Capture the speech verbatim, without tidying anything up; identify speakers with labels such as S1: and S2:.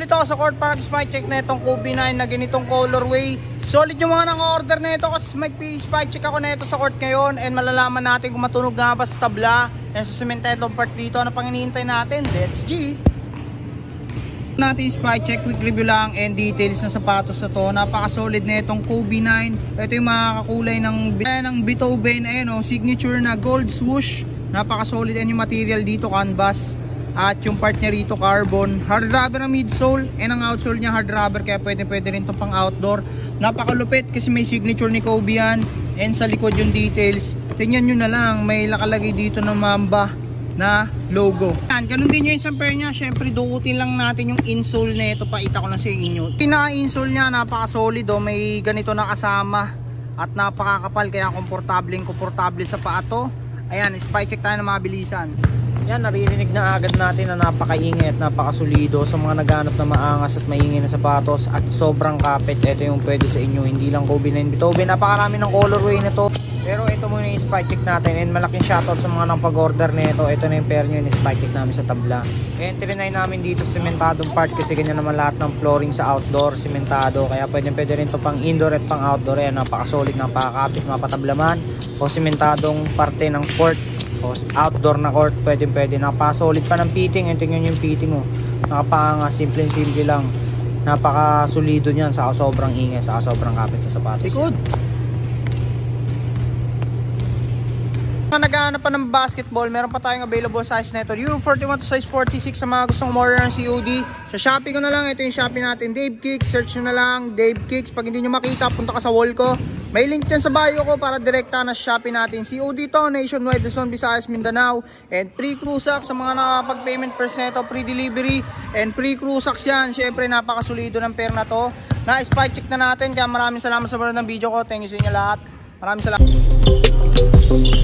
S1: nandito ako sa court para spike check na itong Kobe nine na ganitong colorway. Solid yung mga naka-order na ito kasi mag-spike check ako na ito sa court ngayon and malalaman natin kung matunog nga ba sa tabla and sa sementedong part dito. Ano pang hinihintay natin? Let's G! Natin spike check, quick review lang and details ng sapatos na to. Napaka-solid na itong Kobe nine. Ito yung mga kakulay ng, ng Beethoven, ayun o, signature na gold swoosh. Napaka-solid and yung material dito, canvas. At yung part niya rito carbon, hard rubber ang midsole and ang outsole niya hard rubber, kaya pwede pwede rin to pang outdoor. Napakalupit kasi may signature ni Kobe yan and sa likod yung details. Tingnan nyo na lang, may nakalagay dito ng Mamba na logo. Yan, ganun din yung isang pair niya. Syempre dukutin lang natin yung insole na ito, pakita ko lang sa inyo. Pinaka-insole niya napaka-solid oh, may ganito na kasama at napakakapal kaya komportable komportable sa paa to. Ayan, spike check tayo ng mabilisan. Yan, naririnig na agad natin na napakaingay at napakasulido sa mga naghanap na maangas at maingay na sapatos at sobrang kapit. Ito yung pwede sa inyo, hindi lang Kobe nine Beethoven. Napakarami ng colorway na to. Pero ito muna yung spike check natin and malaking shoutout sa mga nang pag-order na ito. Ito na yung pair nyo yung spike check namin sa tabla. And trinay namin dito sementadong part kasi ganyan naman lahat ng flooring sa outdoor, sementado. Kaya pwede pwede rin to pang indoor at pang outdoor. Ayan, napakasolid, napakakapit, mapatablaman o sementadong parte ng court o outdoor na court, pwede pwede. Napaka-solid pa ng fitting. And tingnan yung fitting oh, nakapanga, simple simple lang, napaka-solido niyan. Saka sobrang ingay, saka sobrang kapit sa sapatos. Good. Mga naghahanap pa ng basketball, meron pa tayong available size na ito, Euro forty-one to size forty-six. Sa mga gustong order ng C O D, sa Shopee ko na lang. Ito yung Shopee natin, Dave Kicks. Search nyo na lang Dave Kicks. Pag hindi nyo makita, punta ka sa wall ko, may link din sa bio ko para direkta na sa Shopee natin. C O D to, nationwide, Luzon, Visayas, Mindanao. And free cruisax sa mga nakapag-payment first neto, free delivery and free cruisax yan. Syempre napakasulido ng pair na to. Na-spike check na natin, kaya maraming salamat sa panonood ng video ko. Thank you sa inyo lahat. Maraming salamat.